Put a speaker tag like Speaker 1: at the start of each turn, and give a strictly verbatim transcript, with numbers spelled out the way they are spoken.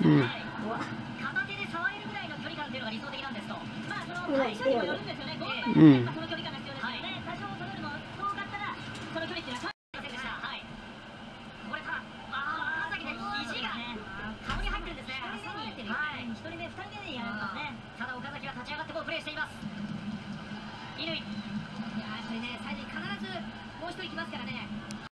Speaker 1: うん、
Speaker 2: 片手で触れるぐらいの距離感っていうのが理想的なんですと。まあその相性にもよるんですよね。ゴール前でその距離感が必要ですよね。多少それよりも遠かったらその距離っていうのはさんませんでした。はい。これただああ川崎の肘が顔に入ってるんですね。はい。一人目二人目でやられますね。ただ岡崎は立ち上がってもうプレーしています。乾。いややっぱりね最後に必ずもう一人来ますからね。